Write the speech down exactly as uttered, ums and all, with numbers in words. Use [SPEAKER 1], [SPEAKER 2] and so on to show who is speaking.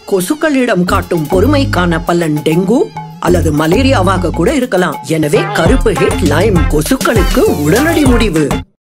[SPEAKER 1] கொசுக்களிடம் காட்டும் பொறுமைக்கான பலன் டெங்கு அல்லது மலேரியாவாக கூட இருக்கலாம். எனவே கருப்பு ஹிட் லைம் கொசுக்களுக்கு உடனடி முடிவு.